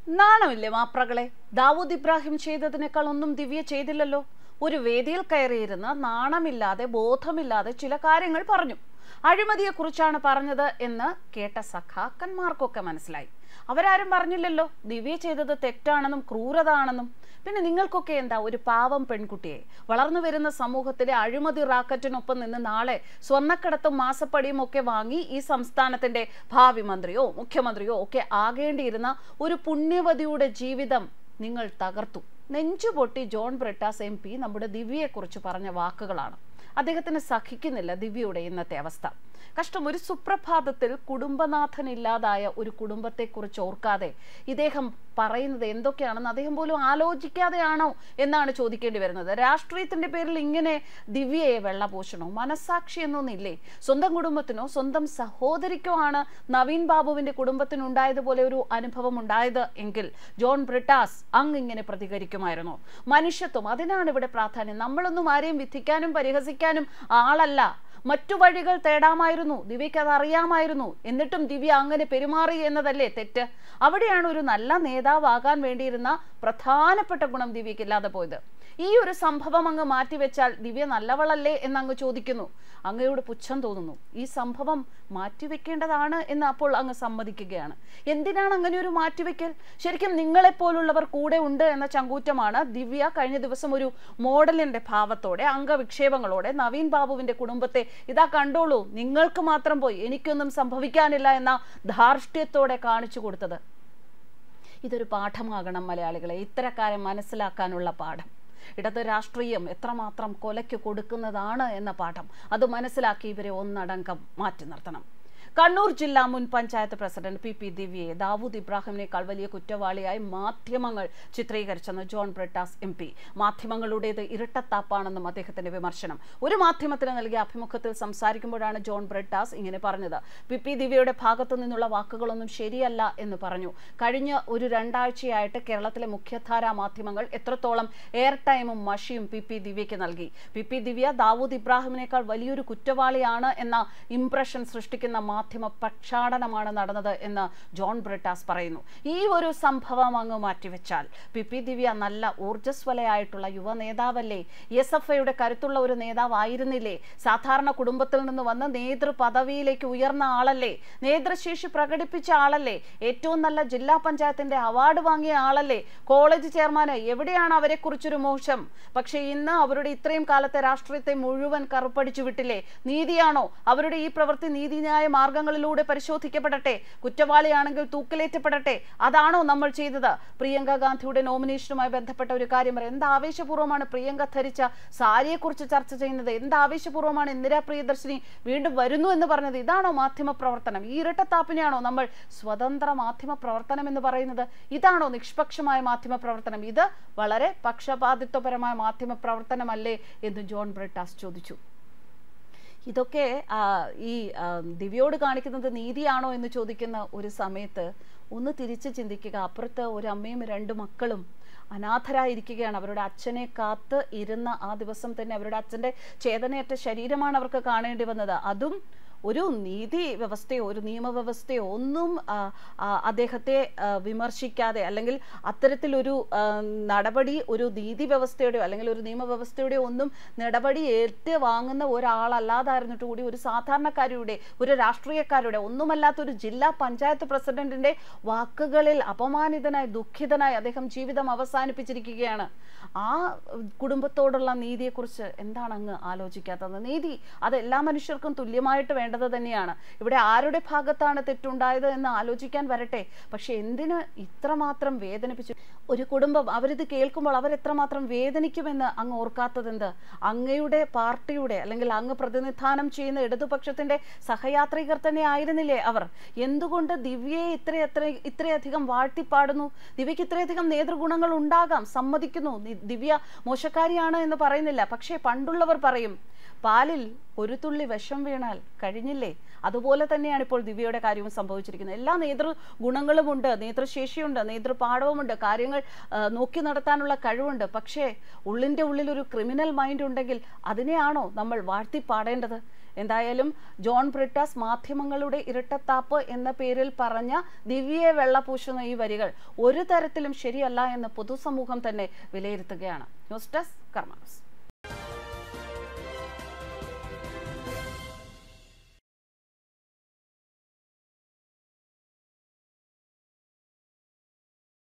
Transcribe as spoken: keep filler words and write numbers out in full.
നാണമില്ലേ മാപ്രകളെ? ദാവൂദ് ഇബ്രാഹിം ചെയ്തതിനേക്കാൾ ഒന്നും ദിവ്യ ചെയ്തില്ലല്ലോ. ഒരു വേദിയിൽ കയറിയിരുന്ന് നാണമില്ലാതെ ബോധമില്ലാതെ ചില കാര്യങ്ങൾ പറഞ്ഞു. അഴിമതിയെക്കുറിച്ചാണ് പറഞ്ഞത് എന്ന് കേട്ട സഖാക്കന്മാർക്കൊക്കെ മനസ്സിലായി. അവരാരും പറഞ്ഞില്ലല്ലോ ദിവ്യ ചെയ്തത് തെറ്റാണെന്നും ക്രൂരതാണെന്നും. പിന്നെ നിങ്ങൾക്കൊക്കെ എന്താ ഒരു പാവം പെൺകുട്ടിയെ വളർന്നു വരുന്ന സമൂഹത്തിലെ അഴിമതി റാക്കറ്റിനൊപ്പം നിന്ന് നാളെ സ്വർണ്ണക്കടത്തും മാസപ്പടിയും ഒക്കെ വാങ്ങി ഈ സംസ്ഥാനത്തിന്റെ ഭാവി മന്ത്രിയോ മുഖ്യമന്ത്രിയോ ഒക്കെ ആകേണ്ടിയിരുന്ന ഒരു പുണ്യവതിയുടെ ജീവിതം നിങ്ങൾ തകർത്തു. നെഞ്ചുപൊട്ടി ജോൺ ബ്രിട്ടാസ് എം പി നമ്മുടെ ദിവ്യയെക്കുറിച്ച് പറഞ്ഞ വാക്കുകളാണ്. അദ്ദേഹത്തിന് സഹിക്കുന്നില്ല ദിവ്യയുടെ ഇന്നത്തെ അവസ്ഥ. കഷ്ടം. ഒരു സുപ്രഭാതത്തിൽ കുടുംബനാഥനില്ലാതായ ഒരു കുടുംബത്തെക്കുറിച്ച് ഓർക്കാതെ ഇദ്ദേഹം പറയുന്നത് എന്തൊക്കെയാണെന്ന് അദ്ദേഹം പോലും ആലോചിക്കാതെയാണോ എന്നാണ് ചോദിക്കേണ്ടി വരുന്നത്. രാഷ്ട്രീയത്തിന്റെ പേരിൽ ഇങ്ങനെ ദിവ്യയെ വെള്ളപൂശണോ? മനസാക്ഷി എന്നൊന്നില്ലേ? സ്വന്തം കുടുംബത്തിനോ സ്വന്തം സഹോദരിക്കോ ആണ് നവീൻ ബാബുവിന്റെ കുടുംബത്തിനുണ്ടായതുപോലെ ഒരു അനുഭവം ഉണ്ടായത് എങ്കിൽ ജോൺ ബ്രിട്ടാസ് അങ്ങ് ഇങ്ങനെ പ്രതികരിക്കുമായിരുന്നോ? മനുഷ്യത്വം, അതിനാണ് ഇവിടെ പ്രാധാന്യം. നമ്മളൊന്നും ആരെയും വിധിക്കാനും പരിഹസിക്കാനും ആളല്ല. മറ്റു വഴികൾ തേടാമായിരുന്നു. ദിവ്യയ്ക്ക് അത് അറിയാമായിരുന്നു. എന്നിട്ടും ദിവ്യ അങ്ങനെ പെരുമാറി എന്നതല്ലേ തെറ്റ്? അവിടെയാണ് ഒരു നല്ല നേതാവാകാൻ വേണ്ടിയിരുന്ന പ്രധാനപ്പെട്ട ഗുണം ദിവ്യയ്ക്ക് ഇല്ലാതെ പോയത്. ഈ ഒരു സംഭവം അങ്ങ് മാറ്റിവെച്ചാൽ ദിവ്യ നല്ലവളല്ലേ എന്നങ്ങ് ചോദിക്കുന്നു. അങ്ങയോട് പുച്ഛം തോന്നുന്നു. ഈ സംഭവം മാറ്റിവെക്കേണ്ടതാണ് എന്ന് അപ്പോൾ അങ്ങ് സമ്മതിക്കുകയാണ്. എന്തിനാണ് അങ്ങനെ ഒരു മാറ്റിവെക്കൽ? ശരിക്കും നിങ്ങളെപ്പോലുള്ളവർ കൂടെ ഉണ്ട് എന്ന ചങ്കൂറ്റമാണ് ദിവ്യ കഴിഞ്ഞ ദിവസം ഒരു മോഡലിന്റെ ഭാവത്തോടെ അംഗവിക്ഷേപങ്ങളോടെ നവീൻ ബാബുവിന്റെ കുടുംബത്തെ ഇതാ കണ്ടോളൂ, നിങ്ങൾക്ക് മാത്രം പോയി, എനിക്കൊന്നും സംഭവിക്കാനില്ല എന്ന ധാർഷ്ട്യത്തോടെ കാണിച്ചു കൊടുത്തത്. ഇതൊരു പാഠമാകണം മലയാളികളെ, ഇത്തരക്കാരെ മനസ്സിലാക്കാനുള്ള പാഠം. ഇടത് രാഷ്ട്രീയം എത്രമാത്രം കൊലയ്ക്ക് കൊടുക്കുന്നതാണ് എന്ന പാഠം അത് മനസ്സിലാക്കി ഇവരെ ഒന്നടങ്കം മാറ്റി നിർത്തണം. കണ്ണൂർ ജില്ലാ മുൻ പഞ്ചായത്ത് പ്രസിഡന്റ് പി പി ദിവ്യയെ ദാവൂദ് ഇബ്രാഹിമിനേക്കാൾ വലിയ കുറ്റവാളിയായി മാധ്യമങ്ങൾ ചിത്രീകരിച്ചെന്ന് ജോൺ ബ്രിട്ടാസ് എം പി. മാധ്യമങ്ങളുടേത് ഇരട്ടത്താപ്പാണെന്നും അദ്ദേഹത്തിന്റെ വിമർശനം. ഒരു മാധ്യമത്തിന് നൽകിയ അഭിമുഖത്തിൽ സംസാരിക്കുമ്പോഴാണ് ജോൺ ബ്രിട്ടാസ് ഇങ്ങനെ പറഞ്ഞത്. പി പി ദിവ്യയുടെ ഭാഗത്തു നിന്നുള്ള വാക്കുകളൊന്നും ശരിയല്ല എന്ന് പറഞ്ഞു. കഴിഞ്ഞ ഒരു രണ്ടാഴ്ചയായിട്ട് കേരളത്തിലെ മുഖ്യധാരാ മാധ്യമങ്ങൾ എത്രത്തോളം എയർ ടൈമും മഷിയും പി പി ദിവ്യയ്ക്ക് നൽകി. പി പി ദിവ്യ ദാവൂദ് ഇബ്രാഹിമിനേക്കാൾ വലിയൊരു കുറ്റവാളിയാണ് എന്ന ഇംപ്രഷൻ സൃഷ്ടിക്കുന്ന മാധ്യമ പ്രക്ഷാളനമാണ് നടന്നത് എന്ന് ജോൺ ബ്രിട്ടാസ് പറയുന്നു. ഈ ഒരു സംഭവം അങ്ങ് മാറ്റിവെച്ചാൽ പി പി ദിവ്യ നല്ല ഊർജ്ജസ്വലയായിട്ടുള്ള യുവ നേതാവല്ലേ? എസ് എഫ് ഐയുടെ കരുത്തുള്ള ഒരു നേതാവായിരുന്നില്ലേ? സാധാരണ കുടുംബത്തിൽ നിന്ന് വന്ന് നേതൃ പദവിയിലേക്ക് ഉയർന്ന ആളല്ലേ? നേതൃശേഷി പ്രകടിപ്പിച്ച ആളല്ലേ? ഏറ്റവും നല്ല ജില്ലാ പഞ്ചായത്തിന്റെ അവാർഡ് വാങ്ങിയ ആളല്ലേ? കോളേജ് ചെയർമാന് എവിടെയാണ് അവരെ കുറിച്ചൊരു മോശം? പക്ഷെ ഇന്ന് അവരുടെ ഇത്രയും കാലത്തെ രാഷ്ട്രീയത്തെ മുഴുവൻ കറുപ്പടിച്ചു വിട്ടില്ലേ? നീതിയാണോ? അവരുടെ ഈ പ്രവൃത്തി നീതിന്യായ മാർഗങ്ങളിലൂടെ പരിശോധിക്കപ്പെടട്ടെ. കുറ്റവാളിയാണെങ്കിൽ തൂക്കിലേറ്റപ്പെടട്ടെ. അതാണോ നമ്മൾ ചെയ്തത്? പ്രിയങ്ക ഗാന്ധിയുടെ നോമിനേഷനുമായി ബന്ധപ്പെട്ട ഒരു കാര്യം പറയാം. എന്ത് ആവേശപൂർവ്വമാണ് പ്രിയങ്ക ധരിച്ച സാരിയെക്കുറിച്ച് ചർച്ച ചെയ്യുന്നത്? എന്ത് ആവേശപൂർവ്വമാണ് ഇന്ദിരാ പ്രിയദർശിനി വീണ്ടും വരുന്നു എന്ന് പറഞ്ഞത്? ഇതാണോ മാധ്യമ പ്രവർത്തനം? ഈ ഇരട്ടത്താപ്പിനെയാണോ നമ്മൾ സ്വതന്ത്ര മാധ്യമ പ്രവർത്തനം എന്ന് പറയുന്നത്? ഇതാണോ നിഷ്പക്ഷമായ മാധ്യമ പ്രവർത്തനം? ഇത് വളരെ പക്ഷപാതിത്വപരമായ മാധ്യമ പ്രവർത്തനമല്ലേ എന്ന് ജോൺ ബ്രിട്ടാസ് ചോദിച്ചു. ഇതൊക്കെ ഈ ദിവ്യയോട് കാണിക്കുന്നത് നീതിയാണോ എന്ന് ചോദിക്കുന്ന ഒരു സമയത്ത് ഒന്ന് തിരിച്ച് ചിന്തിക്കുക. അപ്പുറത്ത് ഒരു അമ്മയും രണ്ട് മക്കളും അനാഥരായിരിക്കുകയാണ്. അവരുടെ അച്ഛനെ കാത്ത് ഇരുന്ന ആ ദിവസം തന്നെ അവരുടെ അച്ഛൻ്റെ ചേതനയേറ്റ ശരീരമാണ് അവർക്ക് കാണേണ്ടി വന്നത്. അതും ഒരു നീതി വ്യവസ്ഥയോ ഒരു നിയമവ്യവസ്ഥയോ ഒന്നും അദ്ദേഹത്തെ വിമർശിക്കാതെ, അല്ലെങ്കിൽ അത്തരത്തിലൊരു നടപടി ഒരു നീതി വ്യവസ്ഥയുടെയോ അല്ലെങ്കിൽ ഒരു നിയമവ്യവസ്ഥയുടെയോ ഒന്നും നടപടി ഏറ്റ് വാങ്ങുന്ന ഒരാളല്ലാതായിരുന്നിട്ട് കൂടി ഒരു സാധാരണക്കാരുടെ ഒരു രാഷ്ട്രീയക്കാരുടെ ഒന്നുമല്ലാത്തൊരു ജില്ലാ പഞ്ചായത്ത് പ്രസിഡന്റിന്റെ വാക്കുകളിൽ അപമാനിതനായി ദുഃഖിതനായി അദ്ദേഹം ജീവിതം അവസാനിപ്പിച്ചിരിക്കുകയാണ്. ആ കുടുംബത്തോടുള്ള നീതിയെക്കുറിച്ച് എന്താണ് അങ്ങ് ആലോചിക്കാത്തത്? നീതി അത് എല്ലാ മനുഷ്യർക്കും തുല്യമായിട്ട് വേണ്ടത് തന്നെയാണ്. ഇവിടെ ആരുടെ ഭാഗത്താണ് തെറ്റുണ്ടായത് എന്ന് ആലോചിക്കാൻ വരട്ടെ. പക്ഷെ എന്തിന് ഇത്രമാത്രം വേദനിപ്പിച്ചു ഒരു കുടുംബം? അവരിത് കേൾക്കുമ്പോൾ അവരെത്രമാത്രം വേദനിക്കുമെന്ന് അങ്ങ് ഓർക്കാത്തതെന്ത്? അങ്ങയുടെ പാർട്ടിയുടെ അല്ലെങ്കിൽ അങ്ങ് പ്രതിനിധാനം ചെയ്യുന്ന ഇടതുപക്ഷത്തിന്റെ സഹയാത്രികർ തന്നെ ആയിരുന്നില്ലേ അവർ? എന്തുകൊണ്ട് ദിവ്യയെ ഇത്ര എത്ര ഇത്രയധികം വാഴ്ത്തിപ്പാടുന്നു? ദിവ്യക്ക് ഇത്രയധികം നേതൃഗുണങ്ങൾ ഉണ്ടാകാം, സമ്മതിക്കുന്നു. ദിവ്യ മോശക്കാരിയാണ് എന്ന് പറയുന്നില്ല. പക്ഷേ പണ്ടുള്ളവർ പറയും, പാലിൽ ഒരു തുള്ളി വിഷം വീണാൽ കഴിഞ്ഞില്ലേ? അതുപോലെ തന്നെയാണ് ഇപ്പോൾ ദിവ്യയുടെ കാര്യവും സംഭവിച്ചിരിക്കുന്നത്. എല്ലാ നേതൃ ഗുണങ്ങളുമുണ്ട്, നേതൃശേഷിയുണ്ട്, നേതൃപാഠവുമുണ്ട്, കാര്യങ്ങൾ നോക്കി നടത്താനുള്ള കഴിവുണ്ട്. പക്ഷേ ഉള്ളിൻ്റെ ഉള്ളിൽ ഒരു ക്രിമിനൽ മൈൻഡ് ഉണ്ടെങ്കിൽ അതിനെയാണോ നമ്മൾ വാഴ്ത്തിപ്പാടേണ്ടത്? എന്തായാലും ജോൺ ബ്രിട്ടാസ് മാധ്യമങ്ങളുടെ ഇരട്ടത്താപ്പ് എന്ന പേരിൽ പറഞ്ഞ ദിവ്യയെ വെള്ളപൂശുന്ന ഈ വരികൾ ഒരു തരത്തിലും ശരിയല്ല എന്ന് പൊതുസമൂഹം തന്നെ വിലയിരുത്തുകയാണ്. News desk Karma news.